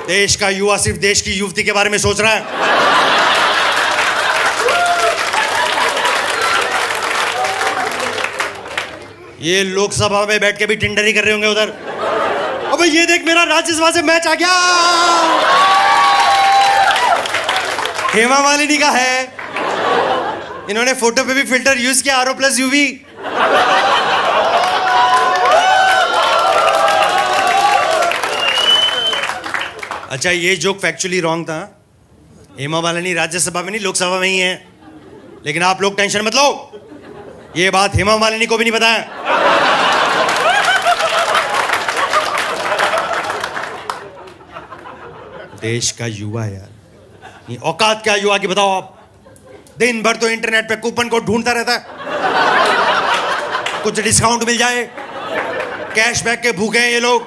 देश का युवा सिर्फ देश की युवती के बारे में सोच रहा है। ये लोकसभा में बैठ के भी टिंडर ही कर रहे होंगे उधर। अबे ये देख, मेरा राज्यसभा से मैच आ गया। हेमा मालिनी का है। इन्होंने फोटो पे भी फिल्टर यूज किया, RO+UV। अच्छा, ये जोक फैक्चुअली रॉन्ग था। हेमा मालिनी राज्यसभा में नहीं, लोकसभा में ही है। लेकिन आप लोग टेंशन मत लो, ये बात हेमा मालिनी को भी नहीं पता है। देश का युवा यार, ये औकात क्या युवा की बताओ आप। दिन भर तो इंटरनेट पे कूपन कोड ढूंढता रहता है, कुछ डिस्काउंट मिल जाए, कैशबैक के भूखे हैं ये लोग।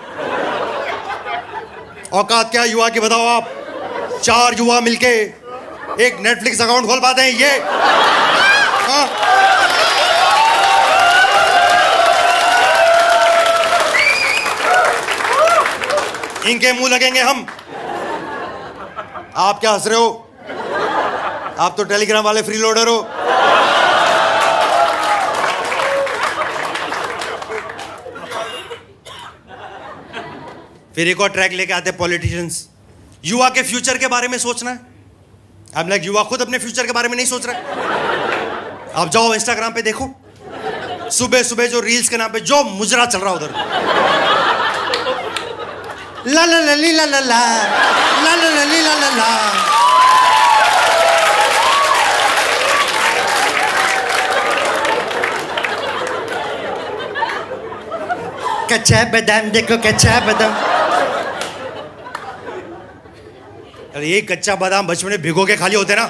औकात क्या युवा की बताओ आप। 4 युवा मिलके एक नेटफ्लिक्स अकाउंट खोल पाते हैं ये? हाँ? इनके मुंह लगेंगे हम। आप क्या हंस रहे हो? आप तो टेलीग्राम वाले फ्री लोडर हो। फिर एक और ट्रैक लेके आते हैं पॉलिटिशियंस। युवा के फ्यूचर के बारे में सोचना है। अब लाइक युवा खुद अपने फ्यूचर के बारे में नहीं सोच रहा। आप जाओ इंस्टाग्राम पे देखो, सुबह सुबह जो रील्स के नाम पे जो मुजरा चल रहा उधर। ला ला ला ला ला ला ला ला ला ला ला ला। कच्चा बादाम देखो, कच्चा बादाम। अरे ये कच्चा बादाम बचपन में भिगो के खाली होते ना,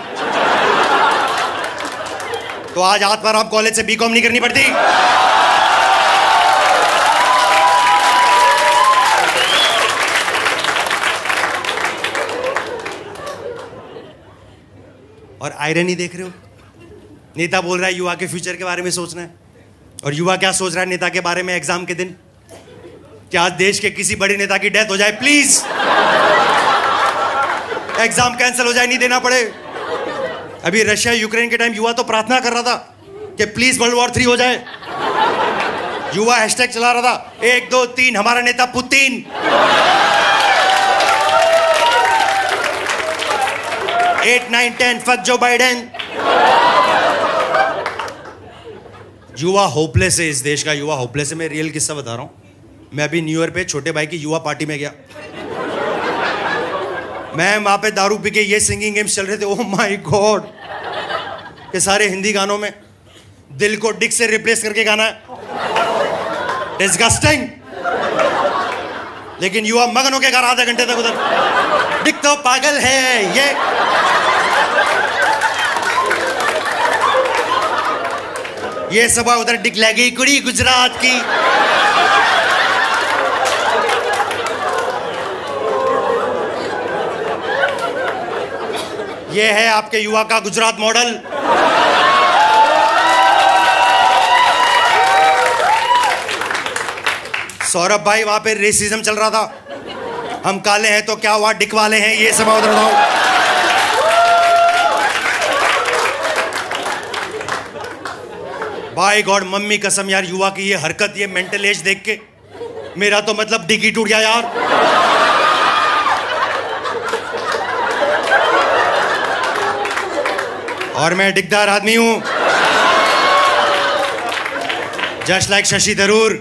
तो आज हाथ पर आप कॉलेज से बीकॉम नहीं करनी पड़ती। और आयरनी देख रहे हो, नेता बोल रहा है युवा के फ्यूचर के बारे में सोचना है, और युवा क्या सोच रहा है नेता के बारे में एग्जाम के दिन? क्या आज देश के किसी बड़े नेता की डेथ हो जाए प्लीज, एग्जाम कैंसिल हो जाए, नहीं देना पड़े। अभी रशिया यूक्रेन के टाइम युवा तो प्रार्थना कर रहा था कि प्लीज World War 3 हो जाए। युवा हैशटैग चला रहा था 1 2 3 हमारा नेता पुतिन। 8 9 10 fuck Joe Biden. युवा होपलेस है, इस देश का युवा होपलेस है। मैं रियल किस्सा बता रहा हूं। मैं अभी न्यू ईयर पे छोटे भाई की युवा पार्टी में गया। मैं वहां पे दारू पी के ये सिंगिंग गेम्स चल रहे थे। ओह माय गॉड, के सारे हिंदी गानों में दिल को डिक से रिप्लेस करके गाना है। डिस्गस्टिंग। लेकिन युवा मगन होके गा रहा आधे घंटे तक उधर। डिक तो पागल है ये। ये सब उधर डिक लगी कुड़ी गुजरात की। ये है आपके युवा का गुजरात मॉडल। सौरभ भाई, वहां पे रेसिज्म चल रहा था। हम काले हैं तो क्या हुआ, डिक वाले हैं, ये सब उधर बताओ। बाय गॉड, मम्मी कसम यार, युवा की ये हरकत, ये मेंटल एज देख के मेरा तो मतलब डिक ही टूट गया यार। और मैं डिकदार आदमी हूं, just like Shashi Tharoor.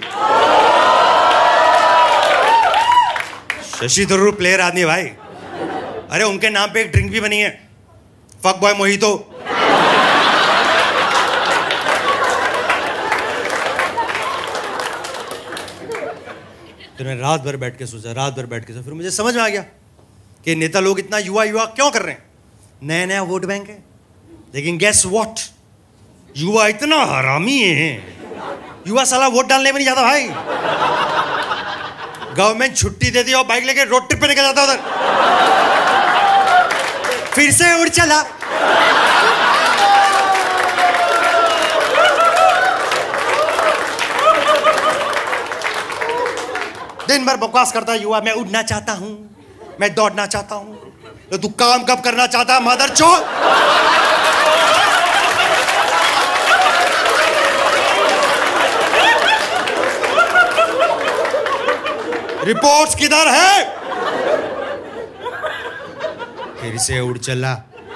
Shashi Tharoor player आदमी है भाई। अरे उनके नाम पे एक ड्रिंक भी बनी है, फक बॉय मोहितो। तो मैं रात भर बैठ के सोचा, फिर मुझे समझ में आ गया कि नेता लोग इतना युवा युवा क्यों कर रहे हैं। नया नया वोट बैंक है, लेकिन गेस व्हाट, युवा इतना हरामी है। युवा साला वोट डालने में नहीं जाता भाई। गवर्नमेंट छुट्टी देती है और बाइक लेके रोड ट्रिप पे निकल जाता उधर। फिर से उड़ चला। दिन भर बकवास करता है युवा, मैं उड़ना चाहता हूं, मैं दौड़ना चाहता हूं। तो तू काम कब करना चाहता है मदरचोद? रिपोर्ट्स किधर है? फिर से उड़ चला।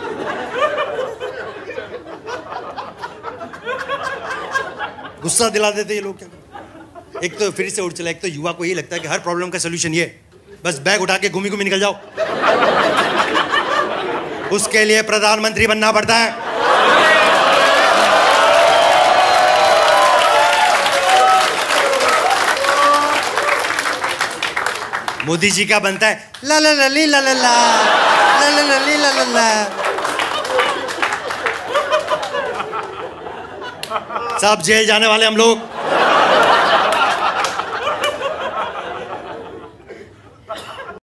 गुस्सा दिला देते ये लोग क्या। एक तो फिर से उड़ चला, एक तो युवा को यही लगता है कि हर प्रॉब्लम का सलूशन ये, बस बैग उठा के घूमी घूमी निकल जाओ। उसके लिए प्रधानमंत्री बनना पड़ता है। मोदी जी का बनता है ला ला ला ली ला ला ला ला ला ला ली ला ला ला। सब जेल जाने वाले हम लोग।